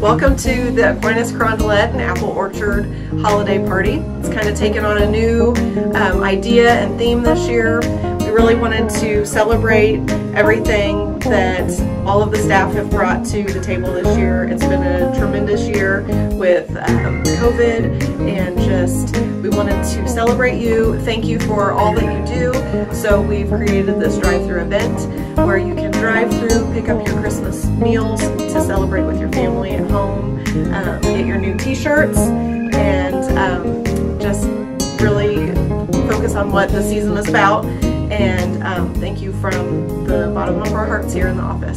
Welcome to the Aquinas Carondelet and Apple Orchard holiday party. It's kind of taken on a new idea and theme this year. We really wanted to celebrate everything that all of the staff have brought to the table this year. It's been a tremendous year with COVID, and just we wanted to celebrate you. Thank you for all that you do. So we've created this drive-through event where you can drive through, pick up your Christmas meals to celebrate with your family at home, get your new t-shirts, and just really focus on what the season is about. And thank you from the bottom of our hearts here in the office.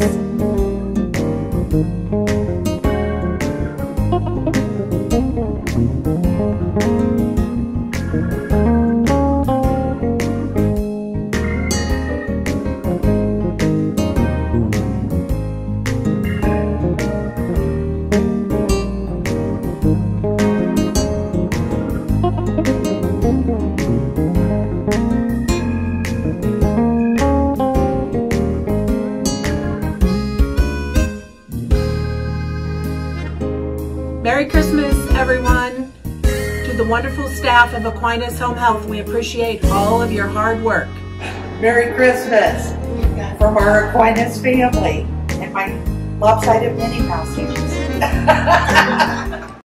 Merry Christmas, everyone. To the wonderful staff of Aquinas Home Health, we appreciate all of your hard work. Merry Christmas from our Aquinas family and my lopsided Minnie Mouse.